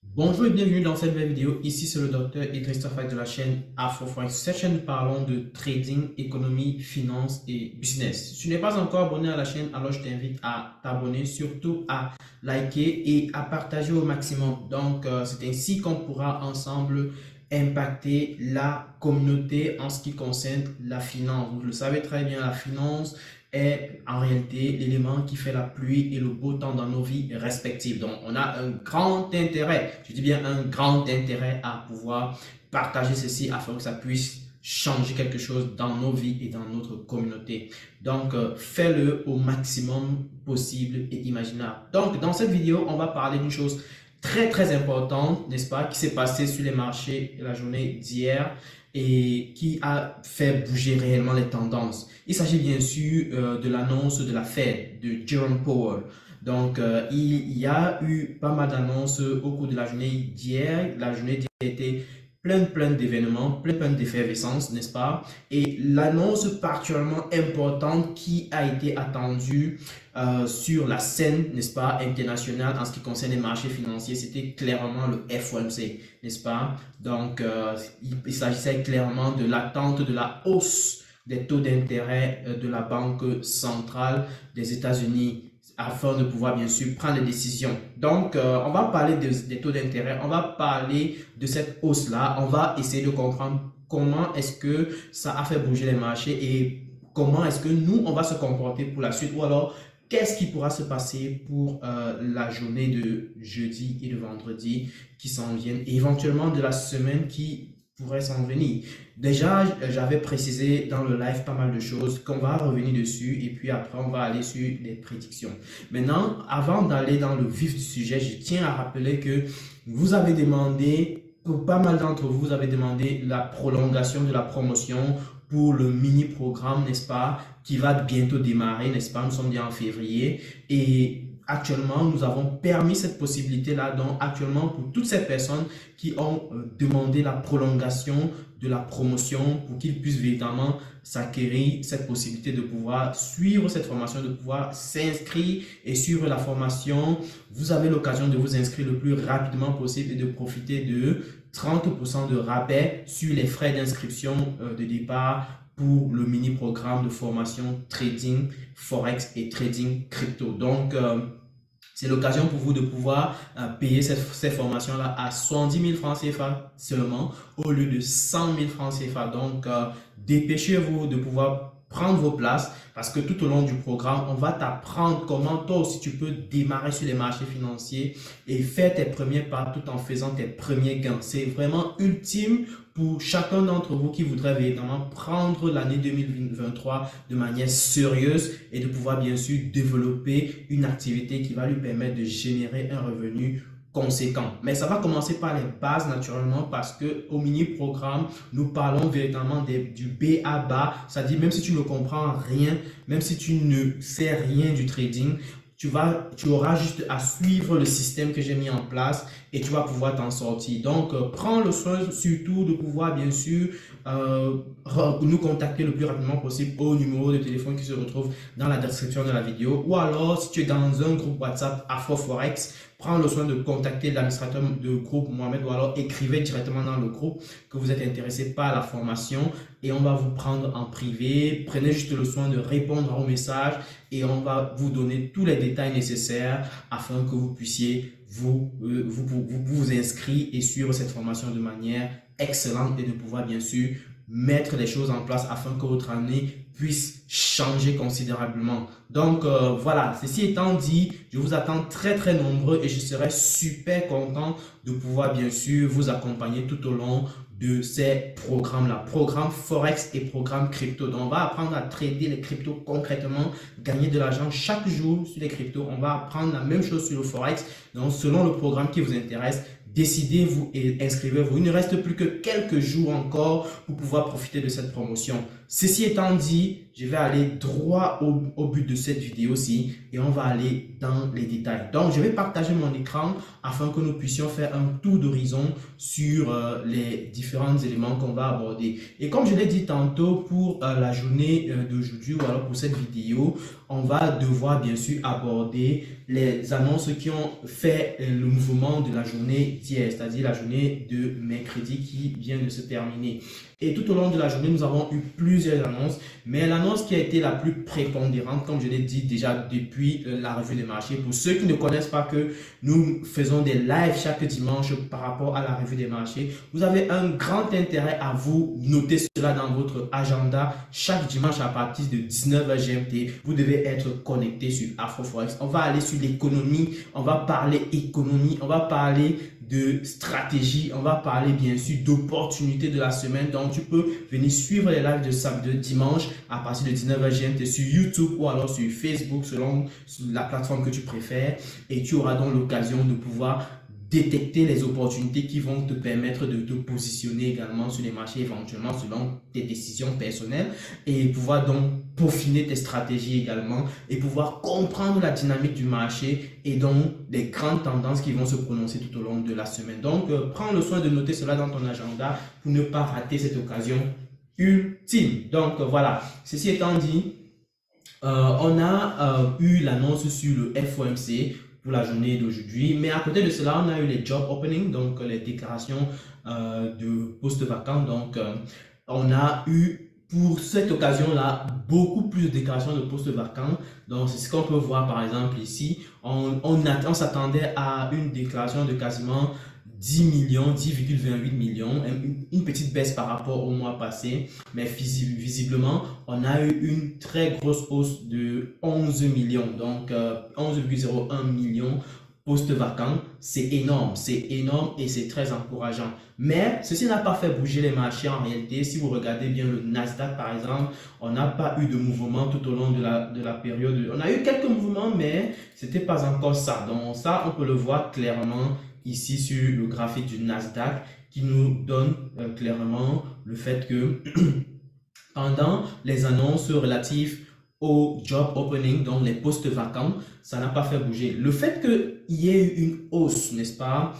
Bonjour et bienvenue dans cette nouvelle vidéo. Ici c'est le docteur Idriss Tafak de la chaîne AfroForex. Cette chaîne parlons de trading, économie, finance et business. Si tu n'es pas encore abonné à la chaîne, alors je t'invite à t'abonner, surtout à liker et à partager au maximum. Donc c'est ainsi qu'on pourra ensemble impacter la communauté en ce qui concerne la finance. Vous le savez très bien, la finance est en réalité l'élément qui fait la pluie et le beau temps dans nos vies respectives. Donc, on a un grand intérêt, je dis bien un grand intérêt à pouvoir partager ceci afin que ça puisse changer quelque chose dans nos vies et dans notre communauté. Donc, fais-le au maximum possible et imaginable. Donc, dans cette vidéo, on va parler d'une chose très importante, n'est-ce pas, qui s'est passée sur les marchés la journée d'hier et qui a fait bouger réellement les tendances. Il s'agit bien sûr de l'annonce de la Fed, de Jerome Powell. Donc, il y a eu pas mal d'annonces au cours de la journée d'hier. La journée d'hier était plein d'événements, plein d'effervescence, n'est-ce pas? Et l'annonce particulièrement importante qui a été attendue sur la scène, n'est-ce pas, internationale en ce qui concerne les marchés financiers, c'était clairement le FOMC, n'est-ce pas? Donc, il s'agissait clairement de l'attente de la hausse des taux d'intérêt de la Banque centrale des États-Unis afin de pouvoir bien sûr prendre les décisions. Donc, on va parler des taux d'intérêt, on va parler de cette hausse-là, on va essayer de comprendre comment est-ce que ça a fait bouger les marchés et comment est-ce que nous, on va se comporter pour la suite ou alors qu'est-ce qui pourra se passer pour la journée de jeudi et de vendredi qui s'en viennent et éventuellement de la semaine qui pourrait s'en venir. Déjà, j'avais précisé dans le live pas mal de choses qu'on va revenir dessus et puis après on va aller sur les prédictions. Maintenant, avant d'aller dans le vif du sujet, je tiens à rappeler que vous avez demandé, pour pas mal d'entre vous, vous avez demandé la prolongation de la promotion pour le mini-programme, n'est-ce pas, qui va bientôt démarrer, n'est-ce pas, nous sommes bien en février et actuellement, nous avons permis cette possibilité-là. Donc, actuellement, pour toutes ces personnes qui ont demandé la prolongation de la promotion pour qu'ils puissent véritablement s'acquérir cette possibilité de pouvoir suivre cette formation, de pouvoir s'inscrire et suivre la formation, vous avez l'occasion de vous inscrire le plus rapidement possible et de profiter de 30% de rabais sur les frais d'inscription de départ pour le mini-programme de formation trading Forex et trading crypto. Donc, c'est l'occasion pour vous de pouvoir payer ces formations-là à 70 000 francs CFA seulement au lieu de 100 000 francs CFA. Donc, dépêchez-vous de pouvoir prendre vos places parce que tout au long du programme, on va t'apprendre comment toi aussi tu peux démarrer sur les marchés financiers et faire tes premiers pas tout en faisant tes premiers gains. C'est vraiment ultime pour chacun d'entre vous qui voudrait véritablement prendre l'année 2023 de manière sérieuse et de pouvoir bien sûr développer une activité qui va lui permettre de générer un revenu conséquent. Mais ça va commencer par les bases naturellement parce que au mini-programme, nous parlons véritablement du B à bas, c'est-à-dire même si tu ne comprends rien, même si tu ne sais rien du trading, tu auras juste à suivre le système que j'ai mis en place et tu vas pouvoir t'en sortir. Donc, prends le soin surtout de pouvoir bien sûr nous contacter le plus rapidement possible au numéro de téléphone qui se retrouve dans la description de la vidéo. Ou alors, si tu es dans un groupe WhatsApp AfroForex, prends le soin de contacter l'administrateur de groupe Mohamed ou alors écrivez directement dans le groupe que vous êtes intéressé par la formation et on va vous prendre en privé. Prenez juste le soin de répondre aux messages et on va vous donner tous les détails nécessaires afin que vous puissiez vous inscrire et suivre cette formation de manière excellente et de pouvoir bien sûr mettre les choses en place afin que votre année puisse changer considérablement. Donc voilà, ceci étant dit, je vous attends très nombreux et je serai super content de pouvoir bien sûr vous accompagner tout au long de ces programmes-là, programme Forex et programme crypto. Donc, on va apprendre à trader les cryptos concrètement, gagner de l'argent chaque jour sur les cryptos. On va apprendre la même chose sur le Forex. Donc, selon le programme qui vous intéresse, décidez-vous et inscrivez-vous. Il ne reste plus que quelques jours encore pour pouvoir profiter de cette promotion. Ceci étant dit, je vais aller droit au but de cette vidéo-ci et on va aller dans les détails. Donc, je vais partager mon écran afin que nous puissions faire un tour d'horizon sur les différents éléments qu'on va aborder. Et comme je l'ai dit tantôt, pour la journée d'aujourd'hui ou alors pour cette vidéo, on va devoir bien sûr aborder les annonces qui ont fait le mouvement de la journée d'hier, c'est-à-dire la journée de mercredi qui vient de se terminer. Et tout au long de la journée, nous avons eu plusieurs annonces, mais l'annonce qui a été la plus prépondérante, comme je l'ai dit déjà depuis la revue des marchés, pour ceux qui ne connaissent pas que nous faisons des lives chaque dimanche par rapport à la revue des marchés, vous avez un grand intérêt à vous noter cela dans votre agenda. Chaque dimanche à partir de 19h GMT, vous devez être connecté sur Afroforex. On va aller sur l'économie, on va parler économie, on va parler de stratégie, on va parler bien sûr d'opportunités de la semaine. Donc tu peux venir suivre les lives de samedi, de dimanche à partir de 19h GMT sur YouTube ou alors sur Facebook selon la plateforme que tu préfères, et tu auras donc l'occasion de pouvoir détecter les opportunités qui vont te permettre de te positionner également sur les marchés éventuellement selon tes décisions personnelles, et pouvoir donc peaufiner tes stratégies également et pouvoir comprendre la dynamique du marché et donc les grandes tendances qui vont se prononcer tout au long de la semaine. Donc, prends le soin de noter cela dans ton agenda pour ne pas rater cette occasion ultime. Donc, voilà. Ceci étant dit, on a eu l'annonce sur le FOMC pour la journée d'aujourd'hui, mais à côté de cela, on a eu les job openings, donc les déclarations de postes vacants. Donc, on a eu pour cette occasion-là beaucoup plus de déclarations de postes vacants. Donc, c'est ce qu'on peut voir par exemple ici. On s'attendait à une déclaration de quasiment 10 millions, 10,28 millions, une petite baisse par rapport au mois passé, mais visiblement, on a eu une très grosse hausse de 11 millions, donc 11,01 millions postes vacants. C'est énorme et c'est très encourageant. Mais ceci n'a pas fait bouger les marchés en réalité. Si vous regardez bien le Nasdaq par exemple, on n'a pas eu de mouvement tout au long de la période. On a eu quelques mouvements, mais c'était pas encore ça. Donc ça, on peut le voir clairement ici sur le graphique du Nasdaq qui nous donne clairement le fait que pendant les annonces relatives au job opening, donc les postes vacants, ça n'a pas fait bouger. Le fait qu'il y ait eu une hausse, n'est-ce pas,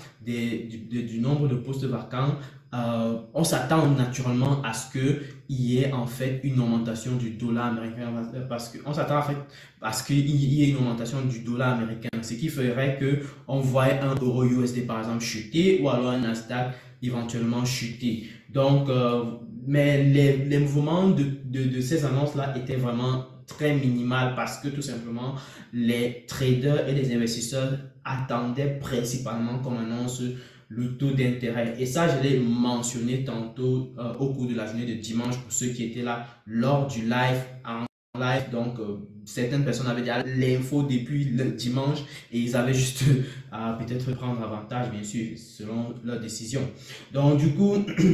du nombre de postes vacants, on s'attend naturellement à ce qu'il y ait en fait une augmentation du dollar américain, parce qu'on s'attend en fait à ce qu'il y ait une augmentation du dollar américain, ce qui ferait qu'on voit un euro USD par exemple chuter, ou alors un Nasdaq éventuellement chuter. Donc, mais les mouvements de ces annonces-là étaient vraiment très minimal parce que tout simplement les traders et les investisseurs attendaient principalement comme annonce le taux d'intérêt. Et ça, je l'ai mentionné tantôt au cours de la journée de dimanche pour ceux qui étaient là lors du live en live. Donc, certaines personnes avaient déjà l'info depuis le dimanche et ils avaient juste à peut-être prendre avantage, bien sûr, selon leur décision. Donc, du coup,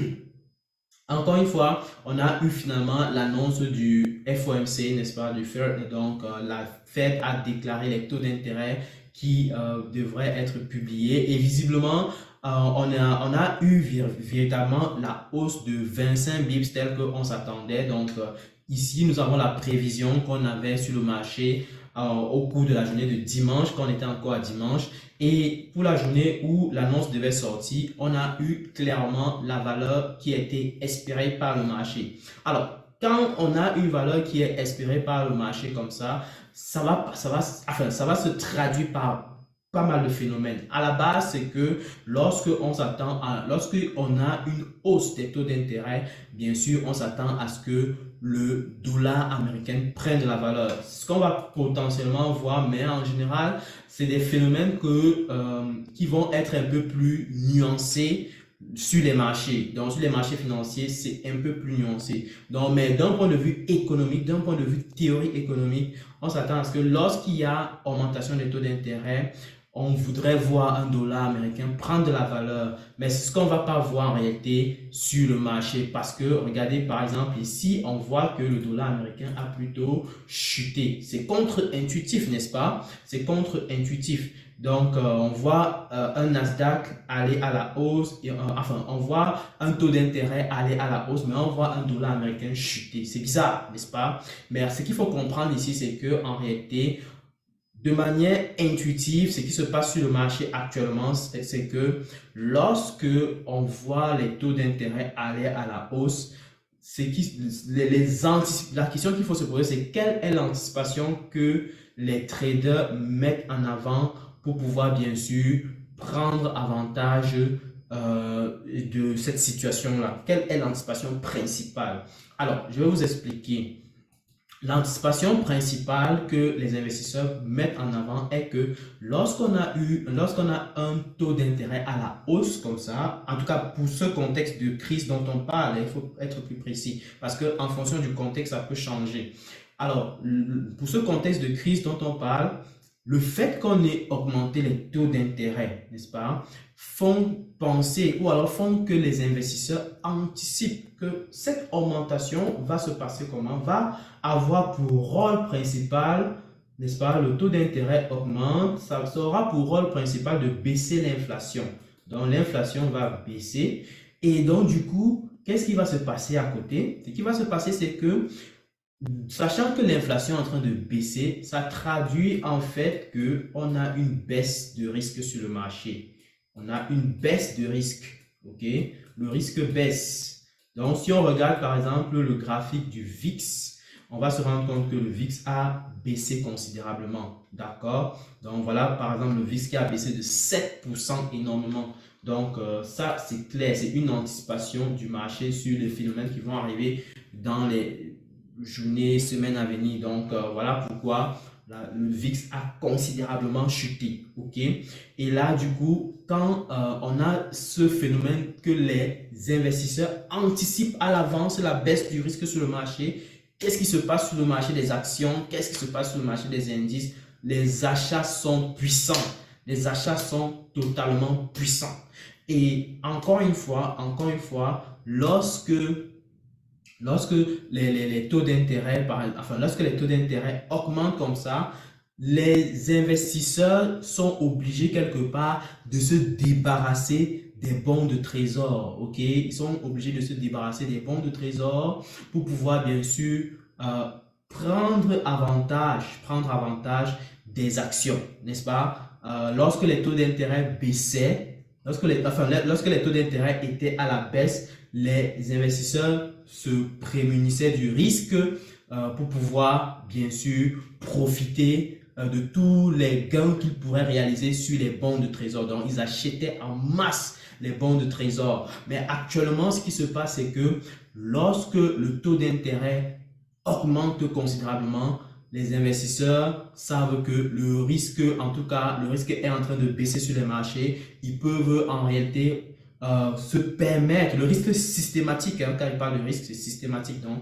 encore une fois, on a eu finalement l'annonce du FOMC, n'est-ce pas, du Fed. Donc, la Fed a déclaré les taux d'intérêt qui devraient être publiés. Et visiblement, on a eu véritablement la hausse de 25 bips telle qu'on s'attendait. Donc, ici, nous avons la prévision qu'on avait sur le marché au cours de la journée de dimanche, quand on était encore à dimanche. Et pour la journée où l'annonce devait sortir, on a eu clairement la valeur qui a été espérée par le marché. Alors, quand on a une valeur qui est espérée par le marché comme ça va se traduire par pas mal de phénomènes. À la base, c'est que lorsqu'on a une hausse des taux d'intérêt, bien sûr, on s'attend à ce que le dollar américain prenne de la valeur. Ce qu'on va potentiellement voir, mais en général, c'est des phénomènes qui vont être un peu plus nuancés sur les marchés. Donc, sur les marchés financiers, c'est un peu plus nuancé. Donc, mais d'un point de vue économique, d'un point de vue théorie économique, on s'attend à ce que lorsqu'il y a augmentation des taux d'intérêt, on voudrait voir un dollar américain prendre de la valeur, mais c'est ce qu'on ne va pas voir en réalité sur le marché parce que, regardez par exemple ici, on voit que le dollar américain a plutôt chuté. C'est contre-intuitif, n'est-ce pas? C'est contre-intuitif. Donc, on voit un Nasdaq aller à la hausse, et, enfin, on voit un taux d'intérêt aller à la hausse, mais on voit un dollar américain chuter. C'est bizarre, n'est-ce pas? Mais ce qu'il faut comprendre ici, c'est que en réalité, de manière intuitive, ce qui se passe sur le marché actuellement, c'est que lorsque on voit les taux d'intérêt aller à la hausse, la question qu'il faut se poser, c'est quelle est l'anticipation que les traders mettent en avant pour pouvoir bien sûr prendre avantage de cette situation-là. Quelle est l'anticipation principale? Alors, je vais vous expliquer. L'anticipation principale que les investisseurs mettent en avant est que lorsqu'on a un taux d'intérêt à la hausse comme ça, en tout cas pour ce contexte de crise dont on parle, il faut être plus précis parce que en fonction du contexte, ça peut changer. Alors, pour ce contexte de crise dont on parle, le fait qu'on ait augmenté les taux d'intérêt, n'est-ce pas, font penser ou alors font que les investisseurs anticipent que cette augmentation va se passer comment, va avoir pour rôle principal, n'est-ce pas, le taux d'intérêt augmente, ça aura pour rôle principal de baisser l'inflation. Donc l'inflation va baisser et donc du coup, qu'est-ce qui va se passer à côté? Ce qui va se passer, c'est que sachant que l'inflation est en train de baisser, ça traduit en fait qu'on a une baisse de risque sur le marché. On a une baisse de risque, ok? Le risque baisse. Donc, si on regarde par exemple le graphique du VIX, on va se rendre compte que le VIX a baissé considérablement, d'accord? Donc, voilà par exemple le VIX qui a baissé de 7% énormément. Donc, ça c'est clair, c'est une anticipation du marché sur les phénomènes qui vont arriver dans les journées, semaines à venir. Donc, voilà pourquoi le VIX a considérablement chuté. Ok? Et là, du coup, quand on a ce phénomène que les investisseurs anticipent à l'avance la baisse du risque sur le marché, qu'est-ce qui se passe sur le marché des actions? Qu'est-ce qui se passe sur le marché des indices? Les achats sont puissants. Les achats sont totalement puissants. Et encore une fois, lorsque les taux d'intérêt, lorsque les taux d'intérêt augmentent comme ça, les investisseurs sont obligés quelque part de se débarrasser des bons de trésor. Ok, ils sont obligés de se débarrasser des bons de trésor pour pouvoir bien sûr prendre avantage des actions, n'est-ce pas? Lorsque les taux d'intérêt baissaient, lorsque les taux d'intérêt étaient à la baisse, les investisseurs se prémunissaient du risque pour pouvoir bien sûr profiter de tous les gains qu'ils pourraient réaliser sur les bons de trésor. Donc, ils achetaient en masse les bons de trésor. Mais actuellement, ce qui se passe, c'est que lorsque le taux d'intérêt augmente considérablement, les investisseurs savent que le risque, en tout cas, le risque est en train de baisser sur les marchés. Ils peuvent en réalité se permettre, le risque systématique, hein, quand il parle de risque, c'est systématique, donc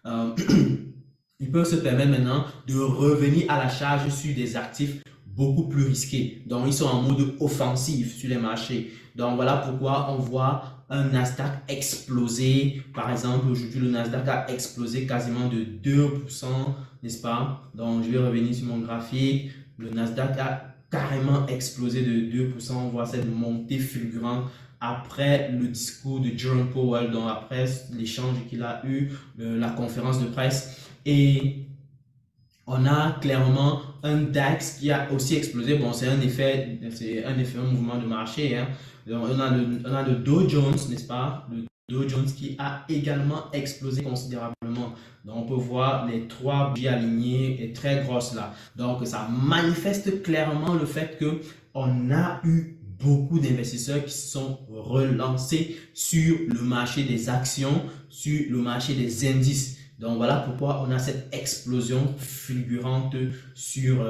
ils peuvent se permettre maintenant de revenir à la charge sur des actifs beaucoup plus risqués. Donc, ils sont en mode offensif sur les marchés. Donc, voilà pourquoi on voit un Nasdaq exploser. Par exemple, aujourd'hui, le Nasdaq a explosé quasiment de 2%, n'est-ce pas? Donc, je vais revenir sur mon graphique. Le Nasdaq a carrément explosé de 2%. On voit cette montée fulgurante après le discours de Jerome Powell, donc après l'échange qu'il a eu, la conférence de presse. Et on a clairement un DAX qui a aussi explosé. Bon, c'est un effet, un mouvement de marché, hein. Donc, on a le Dow Jones, n'est-ce pas? Le Dow Jones qui a également explosé considérablement. Donc, on peut voir les trois bougies alignées et très grosses là. Donc, ça manifeste clairement le fait que on a eu beaucoup d'investisseurs qui se sont relancés sur le marché des actions, sur le marché des indices. Donc voilà pourquoi on a cette explosion fulgurante sur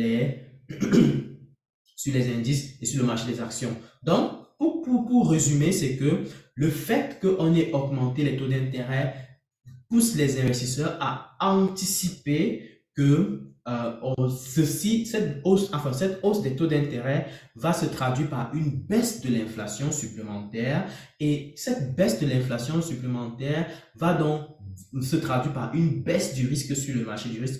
sur les indices et sur le marché des actions. Donc, pour résumer, c'est que le fait qu'on ait augmenté les taux d'intérêt pousse les investisseurs à anticiper que cette hausse des taux d'intérêt va se traduire par une baisse de l'inflation supplémentaire et cette baisse de l'inflation supplémentaire va donc se traduit par une baisse du risque sur le marché, du risque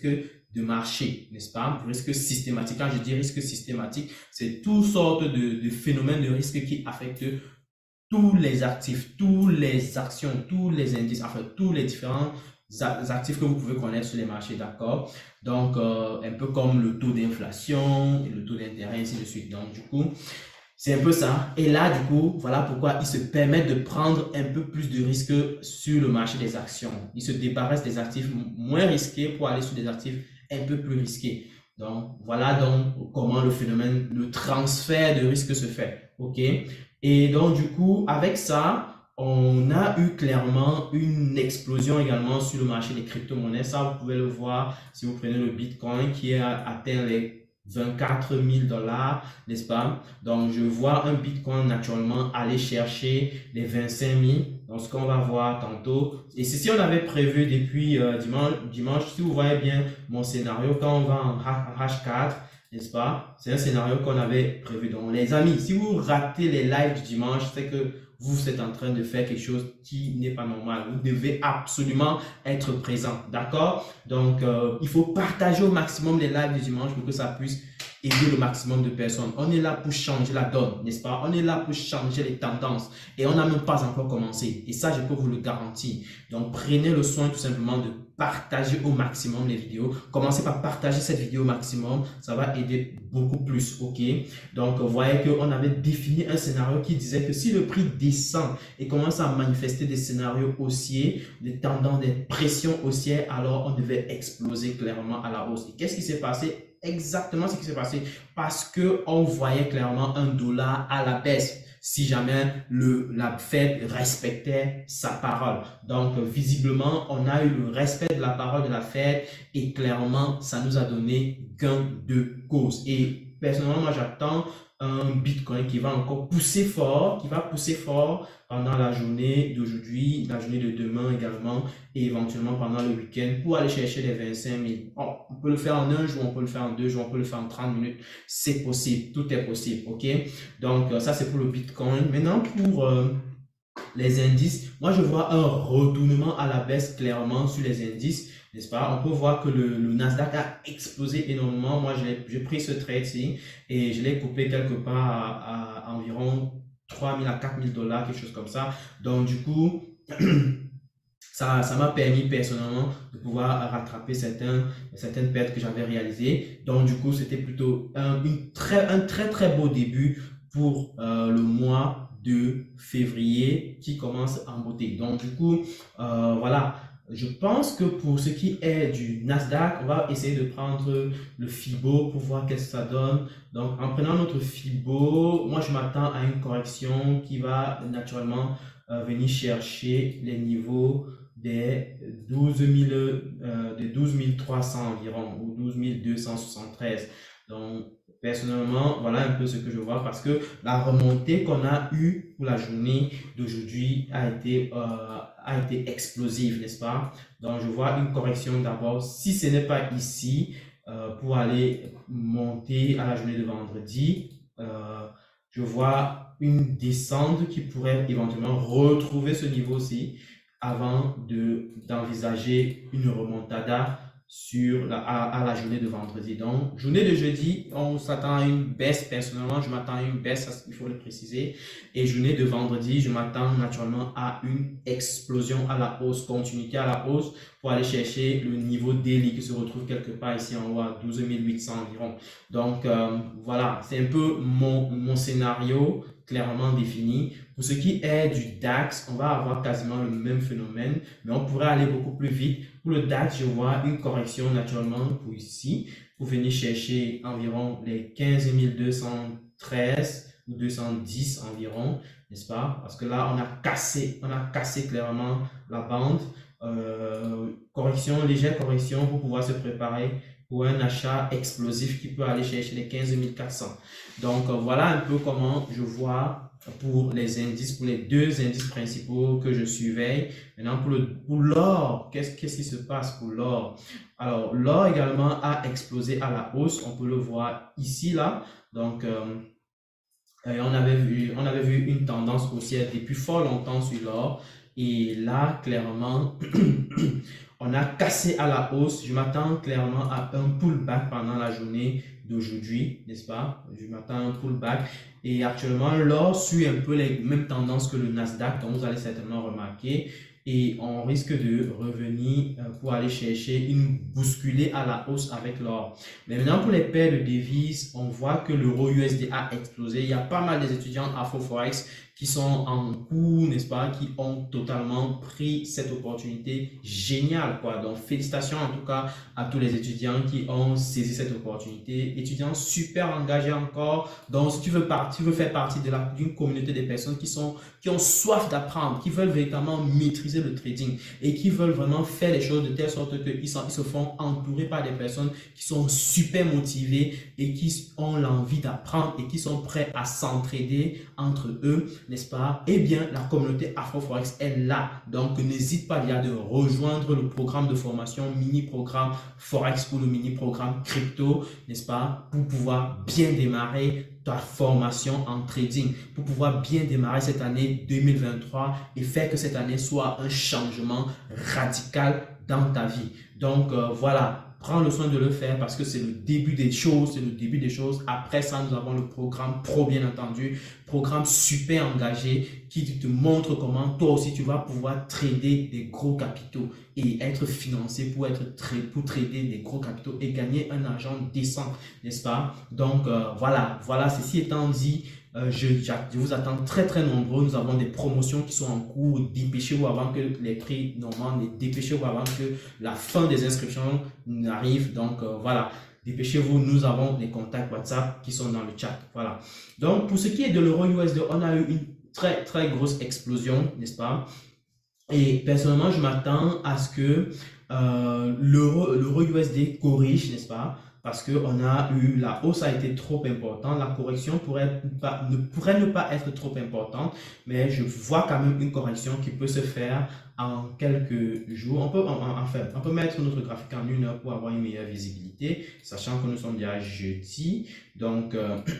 de marché, n'est-ce pas? Risque systématique. Quand je dis risque systématique, c'est toutes sortes de phénomènes de risque qui affectent tous les actifs, toutes les actions, tous les indices, enfin tous les différents actifs que vous pouvez connaître sur les marchés, d'accord? Donc, un peu comme le taux d'inflation et le taux d'intérêt, ainsi de suite. Donc, du coup, c'est un peu ça. Et là, du coup, voilà pourquoi ils se permettent de prendre un peu plus de risques sur le marché des actions. Ils se débarrassent des actifs moins risqués pour aller sur des actifs un peu plus risqués. Donc, voilà donc comment le phénomène, le transfert de risque se fait. OK? Et donc, du coup, avec ça, on a eu clairement une explosion également sur le marché des crypto-monnaies. Ça, vous pouvez le voir si vous prenez le Bitcoin qui a atteint les 24 000 $, n'est-ce pas? Donc, je vois un Bitcoin naturellement aller chercher les 25 000. Donc, ce qu'on va voir tantôt. Et ceci, on avait prévu depuis dimanche. Si vous voyez bien mon scénario, quand on va en H4, n'est-ce pas? C'est un scénario qu'on avait prévu. Donc, les amis, si vous ratez les lives du dimanche, c'est que vous êtes en train de faire quelque chose qui n'est pas normal. Vous devez absolument être présent. D'accord? Donc, il faut partager au maximum les lives du dimanche pour que ça puisse aider le maximum de personnes. On est là pour changer la donne, n'est-ce pas? On est là pour changer les tendances et on n'a même pas encore commencé. Et ça, je peux vous le garantir. Donc, prenez le soin tout simplement de partager au maximum les vidéos. Commencez par partager cette vidéo au maximum. Ça va aider beaucoup plus, ok? Donc, vous voyez qu'on avait défini un scénario qui disait que si le prix descend et commence à manifester des scénarios haussiers, des tendances, des pressions haussières, alors on devait exploser clairement à la hausse. Et qu'est-ce qui s'est passé? Exactement ce qui s'est passé parce que on voyait clairement un dollar à la baisse si jamais la Fed respectait sa parole. Donc, visiblement, on a eu le respect de la parole de la Fed et clairement, ça nous a donné gain de cause. Et personnellement, moi, j'attends un Bitcoin qui va encore pousser fort, qui va pousser fort pendant la journée d'aujourd'hui, la journée de demain également, et éventuellement pendant le week-end pour aller chercher les 25 000. Oh, on peut le faire en un jour, on peut le faire en 2 jours, on peut le faire en 30 minutes. C'est possible, tout est possible, ok? Donc, ça, c'est pour le Bitcoin. Maintenant, pour les indices, moi, je vois un retournement à la baisse clairement sur les indices, n'est-ce pas? On peut voir que le Nasdaq a explosé énormément. Moi, j'ai pris ce trade-ci et je l'ai coupé quelque part à environ 3 000 à 4 000 $, quelque chose comme ça. Donc, du coup, ça m'a permis personnellement de pouvoir rattraper certaines pertes que j'avais réalisées. Donc, du coup, c'était plutôt un très beau début pour le mois de février qui commence en beauté. Donc, du coup, voilà. Je pense que pour ce qui est du Nasdaq, on va essayer de prendre le Fibo pour voir qu'est-ce que ça donne. Donc, en prenant notre Fibo, moi, je m'attends à une correction qui va naturellement venir chercher les niveaux des 12 300 environ ou 12 273. Donc, personnellement, voilà un peu ce que je vois parce que la remontée qu'on a eue pour la journée d'aujourd'hui a été explosive, n'est-ce pas? Donc, je vois une correction d'abord, si ce n'est pas ici, pour aller monter à la journée de vendredi. Je vois une descente qui pourrait éventuellement retrouver ce niveau-ci avant d'envisager une remontada à la journée de vendredi. Donc, journée de jeudi, on s'attend à une baisse. Personnellement, je m'attends à une baisse, il faut le préciser. Et journée de vendredi, je m'attends naturellement à une explosion à la hausse, continuité à la hausse pour aller chercher le niveau daily qui se retrouve quelque part ici en haut à 12 800 environ. Donc, voilà, c'est un peu mon scénario clairement défini. Pour ce qui est du DAX, on va avoir quasiment le même phénomène, mais on pourrait aller beaucoup plus vite. Pour le DAX, je vois une correction naturellement pour ici, pour venir chercher environ les 15 213 ou 210 environ, n'est-ce pas? Parce que là, on a cassé clairement la bande. Légère correction pour pouvoir se préparer pour un achat explosif qui peut aller chercher les 15 400. Donc, voilà un peu comment je vois pour les indices, pour les deux indices principaux que je surveille. Maintenant, pour l'or, qu'est-ce qui se passe pour l'or? Alors, l'or également a explosé à la hausse. On peut le voir ici, là. Donc, on avait vu une tendance haussière depuis fort longtemps sur l'or. Et là, clairement, On a cassé à la hausse. Je m'attends clairement à un pullback pendant la journée d'aujourd'hui, n'est-ce pas? Je m'attends à un pullback. Et actuellement, l'or suit un peu les mêmes tendances que le Nasdaq, donc vous allez certainement remarquer. Et on risque de revenir pour aller chercher une bousculée à la hausse avec l'or. Mais maintenant, pour les paires de devises, on voit que l'euro USD a explosé. Il y a pas mal des étudiants Afro-Forex qui sont en cours, n'est-ce pas, qui ont totalement pris cette opportunité géniale, quoi. Donc, félicitations en tout cas à tous les étudiants qui ont saisi cette opportunité. Étudiants super engagés encore. Donc, si tu veux faire partie d'une communauté de personnes qui ont soif d'apprendre, qui veulent véritablement maîtriser le trading et qui veulent vraiment faire les choses de telle sorte qu'ils se font entourer par des personnes qui sont super motivées et qui ont l'envie d'apprendre et qui sont prêts à s'entraider entre eux, n'est-ce pas? Eh bien, la communauté Afro-Forex est là. Donc, n'hésite pas déjà de rejoindre le programme de formation, mini-programme Forex ou le mini-programme crypto, n'est-ce pas? Pour pouvoir bien démarrer ta formation en trading, pour pouvoir bien démarrer cette année 2023 et faire que cette année soit un changement radical dans ta vie. Donc, voilà. Prends le soin de le faire parce que c'est le début des choses, c'est le début des choses. Après ça, nous avons le programme Pro, bien entendu, programme super engagé qui te montre comment toi aussi tu vas pouvoir trader des gros capitaux et être financé pour trader des gros capitaux et gagner un argent décent, n'est-ce pas? Donc voilà, ceci étant dit, je vous attends très nombreux. Nous avons des promotions qui sont en cours. Dépêchez-vous avant que les prix n'augmentent, dépêchez-vous avant que la fin des inscriptions n'arrive. Donc voilà, dépêchez-vous. Nous avons les contacts WhatsApp qui sont dans le chat. Voilà. Donc pour ce qui est de l'euro USD, on a eu une très grosse explosion, n'est-ce pas? Et personnellement, je m'attends à ce que l'euro USD corrige, n'est-ce pas? Parce que la hausse a été trop importante, la correction pourrait ne pas être trop importante, mais je vois quand même une correction qui peut se faire en quelques jours. On peut mettre notre graphique en 1 heure pour avoir une meilleure visibilité, sachant que nous sommes déjà jeudi. Donc,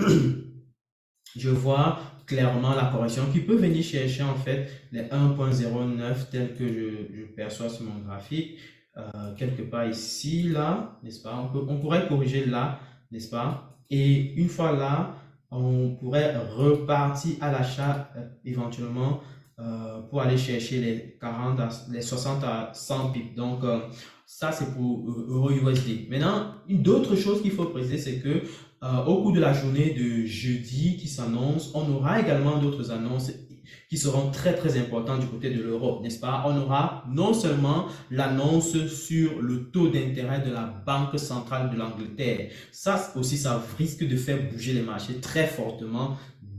je vois clairement la correction qui peut venir chercher en fait les 1.09 tels que je perçois sur mon graphique. Quelque part ici, là, n'est-ce pas? On pourrait corriger là, n'est-ce pas? Et une fois là, on pourrait repartir à l'achat éventuellement pour aller chercher les 40, les 60 à 100 pips. Donc, ça, c'est pour euro USD. Maintenant, d'autre chose qu'il faut préciser, c'est que au cours de la journée de jeudi qui s'annonce, on aura également d'autres annonces qui seront très importantes du côté de l'Europe, n'est-ce pas? On aura non seulement l'annonce sur le taux d'intérêt de la Banque centrale de l'Angleterre. Ça aussi, ça risque de faire bouger les marchés très fortement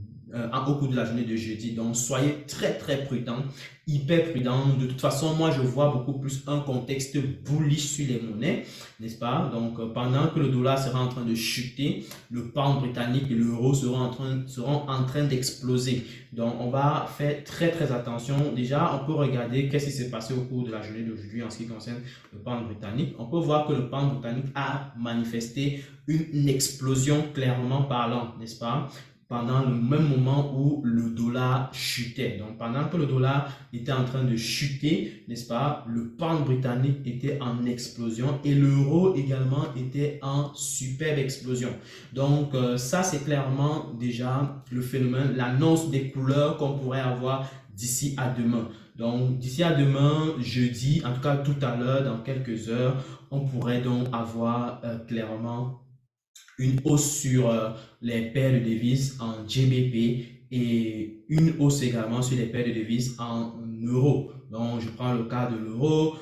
au cours de la journée de jeudi. Donc, soyez très prudents, hyper prudents. De toute façon, moi, je vois beaucoup plus un contexte bullish sur les monnaies, n'est-ce pas? Donc, pendant que le dollar sera en train de chuter, le pound britannique et l'euro seront en train d'exploser. Donc, on va faire très attention. Déjà, on peut regarder qu'est-ce qui s'est passé au cours de la journée d'aujourd'hui en ce qui concerne le pound britannique. On peut voir que le pound britannique a manifesté une explosion clairement parlant, n'est-ce pas? Pendant le même moment où le dollar chutait. Donc, pendant que le dollar était en train de chuter, n'est-ce pas, le pound britannique était en explosion et l'euro également était en superbe explosion. Donc, ça, c'est clairement déjà le phénomène, l'annonce des couleurs qu'on pourrait avoir d'ici à demain. Donc, d'ici à demain, jeudi, en tout cas tout à l'heure, dans quelques heures, on pourrait donc avoir clairement une hausse sur les paires de devises en GBP et une hausse également sur les paires de devises en euros. Donc, je prends le cas de l'euro,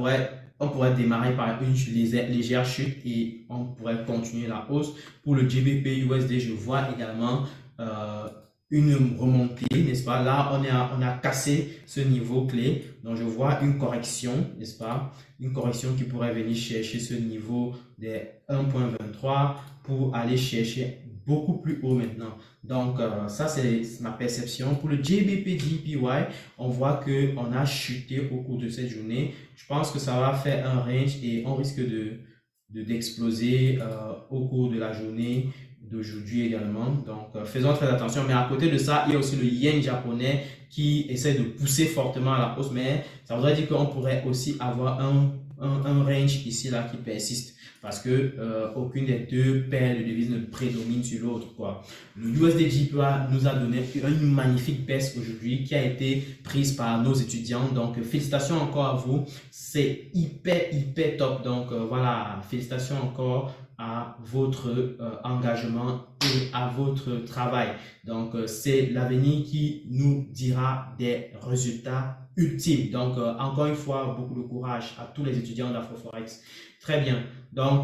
on pourrait démarrer par une légère chute et on pourrait continuer la hausse. Pour le GBP USD, je vois également une remontée, n'est-ce pas? Là, on a cassé ce niveau clé. Donc, je vois une correction, n'est-ce pas? Une correction qui pourrait venir chercher ce niveau des 1.23 pour aller chercher beaucoup plus haut maintenant. Donc, ça, c'est ma perception. Pour le GBP JPY, on voit qu'on a chuté au cours de cette journée. Je pense que ça va faire un range et on risque d'exploser au cours de la journée d'aujourd'hui également. Donc, faisons très attention. Mais à côté de ça, il y a aussi le yen japonais qui essaie de pousser fortement à la hausse. Mais ça voudrait dire qu'on pourrait aussi avoir un range ici là qui persiste parce que aucune des deux paires de devises ne prédomine sur l'autre, quoi. Le USD JPY nous a donné une magnifique baisse aujourd'hui qui a été prise par nos étudiants. Donc, félicitations encore à vous. C'est hyper top. Donc, voilà, félicitations encore à votre engagement et à votre travail. Donc, c'est l'avenir qui nous dira des résultats ultimes. Donc, encore une fois, beaucoup de courage à tous les étudiants d'Afroforex. Très bien. Donc,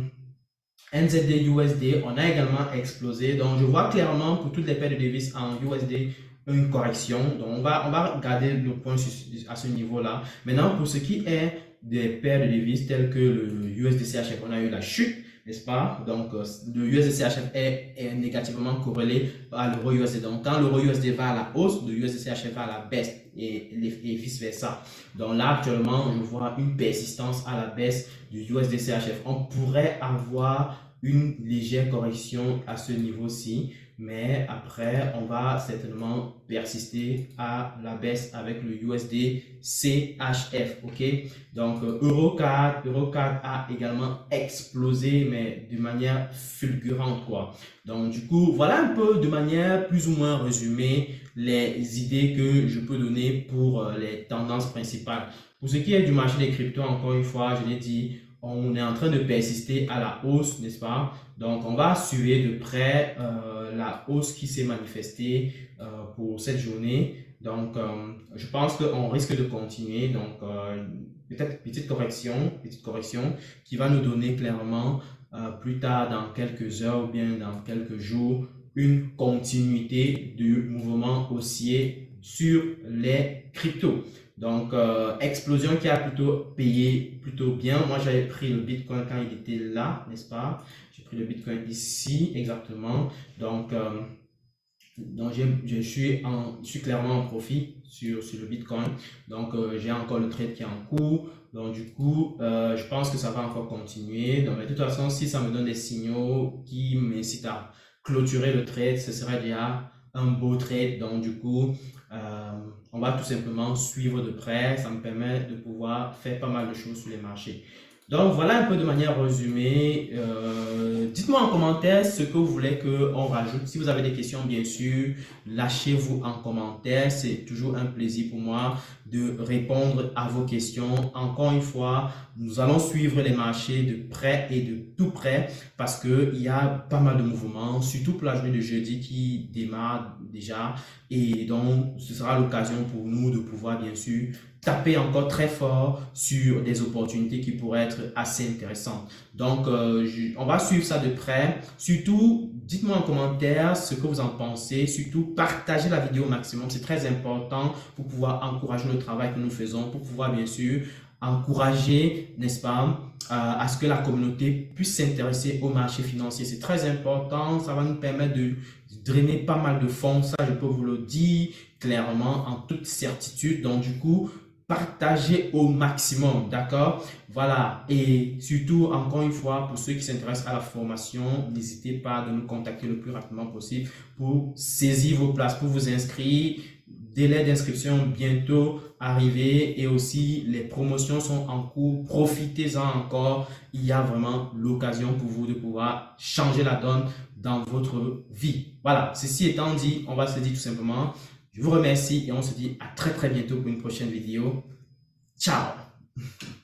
NZD USD, on a également explosé. Donc, je vois clairement pour toutes les paires de devises en USD une correction. Donc, on va regarder le point à ce niveau-là. Maintenant, pour ce qui est des paires de devises telles que le USD-CHF, on a eu la chute, n'est-ce pas? Donc, le USD-CHF est négativement corrélé à l'euro-USD. Donc, quand l'euro-USD va à la hausse, le USD-CHF va à la baisse et vice-versa. Donc là, actuellement, je vois une persistance à la baisse du USD-CHF. On pourrait avoir une légère correction à ce niveau-ci, mais après, on va certainement persister à la baisse avec le USD-CHF, ok? Donc, Euro-CAD a également explosé, mais de manière fulgurante, quoi. Donc, du coup, voilà un peu de manière plus ou moins résumée les idées que je peux donner pour les tendances principales. Pour ce qui est du marché des cryptos, encore une fois, je l'ai dit, on est en train de persister à la hausse, n'est-ce pas? Donc, on va suivre de près la hausse qui s'est manifestée pour cette journée. Donc, je pense qu'on risque de continuer. Donc, peut-être petite correction qui va nous donner clairement plus tard dans quelques heures ou bien dans quelques jours une continuité du mouvement haussier sur les cryptos. Donc, explosion qui a plutôt payé plutôt bien. Moi, j'avais pris le Bitcoin quand il était là, n'est-ce pas? J'ai pris le Bitcoin ici, exactement. Donc je suis clairement en profit sur le Bitcoin. Donc, j'ai encore le trade qui est en cours. Donc, du coup, je pense que ça va encore continuer. Donc, mais de toute façon, si ça me donne des signaux qui m'incitent à clôturer le trade, ce serait déjà un beau trade. Donc, du coup, on va tout simplement suivre de près. Ça me permet de pouvoir faire pas mal de choses sur les marchés. Donc, voilà un peu de manière résumée. Dites-moi en commentaire ce que vous voulez qu'on rajoute. Si vous avez des questions, bien sûr, lâchez-vous en commentaire. C'est toujours un plaisir pour moi de répondre à vos questions. Encore une fois, nous allons suivre les marchés de près et de tout près parce qu'il y a pas mal de mouvements, surtout pour la journée de jeudi qui démarre déjà. Et donc, ce sera l'occasion pour nous de pouvoir, bien sûr, taper encore très fort sur des opportunités qui pourraient être assez intéressantes. Donc, on va suivre ça de près. Surtout, dites-moi en commentaire ce que vous en pensez. Surtout, partagez la vidéo au maximum. C'est très important pour pouvoir encourager le travail que nous faisons, pour pouvoir, bien sûr, encourager, n'est-ce pas, à ce que la communauté puisse s'intéresser au marché financier. C'est très important. Ça va nous permettre de drainer pas mal de fonds. Ça, je peux vous le dire clairement, en toute certitude. Donc, du coup, partagez au maximum, d'accord? Voilà, et surtout, encore une fois, pour ceux qui s'intéressent à la formation, n'hésitez pas à nous contacter le plus rapidement possible pour saisir vos places, pour vous inscrire. Délai d'inscription bientôt arrivé et aussi les promotions sont en cours. Profitez-en encore. Il y a vraiment l'occasion pour vous de pouvoir changer la donne dans votre vie. Voilà, ceci étant dit, on va se dire tout simplement, je vous remercie et on se dit à très bientôt pour une prochaine vidéo. Ciao!